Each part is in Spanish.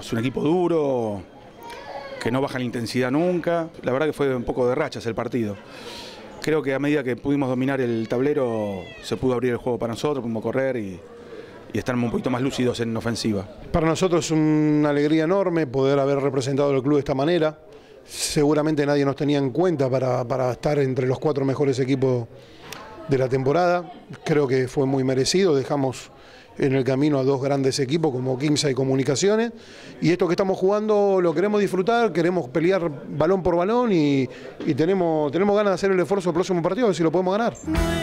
Es un equipo duro, que no baja la intensidad nunca. La verdad que fue un poco de rachas el partido. Creo que a medida que pudimos dominar el tablero, se pudo abrir el juego para nosotros, pudimos correr y estar un poquito más lúcidos en ofensiva. Para nosotros es una alegría enorme poder haber representado al club de esta manera. Seguramente nadie nos tenía en cuenta para estar entre los 4 mejores equipos de la temporada. Creo que fue muy merecido, dejamos en el camino a 2 grandes equipos como Quimsa y Comunicaciones, y esto que estamos jugando lo queremos disfrutar, queremos pelear balón por balón y tenemos ganas de hacer el esfuerzo del próximo partido, a ver si lo podemos ganar.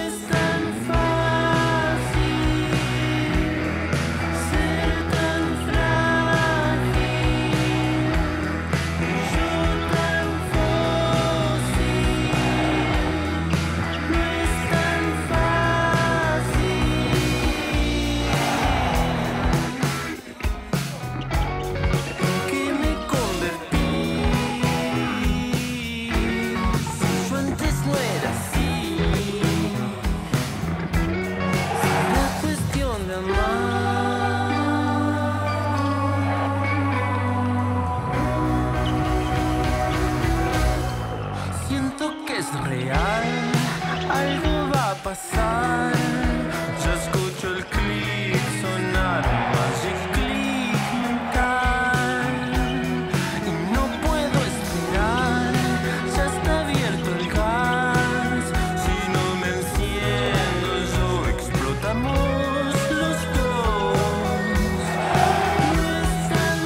Real, algo va a pasar. Yo escucho el clic sonar, un magic click mental, y no puedo esperar. Ya está abierto el gas. Si no me enciendo yo, explotamos los dos. No es tan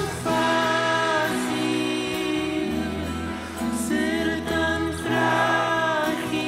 fácil ser tan frágil.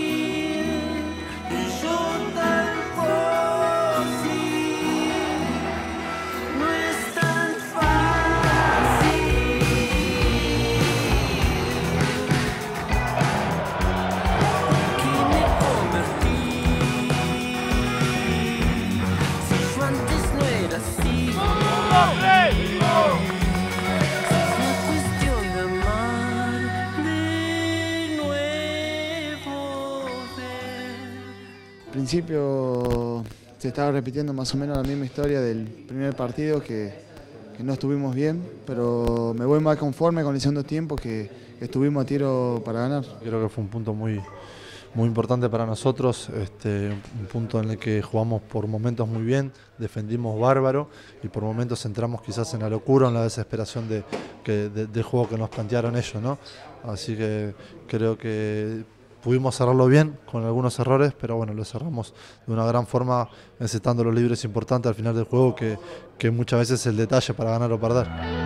Al principio se estaba repitiendo más o menos la misma historia del primer partido, que no estuvimos bien, pero me voy más conforme con el segundo tiempo, que estuvimos a tiro para ganar. Creo que fue un punto muy importante para nosotros, un punto en el que jugamos por momentos muy bien, defendimos bárbaro y por momentos entramos quizás en la locura, en la desesperación del juego que nos plantearon ellos, ¿no? Así que creo que pudimos cerrarlo bien, con algunos errores, pero bueno, lo cerramos de una gran forma, encestando los libres importantes al final del juego, que muchas veces es el detalle para ganar o perder.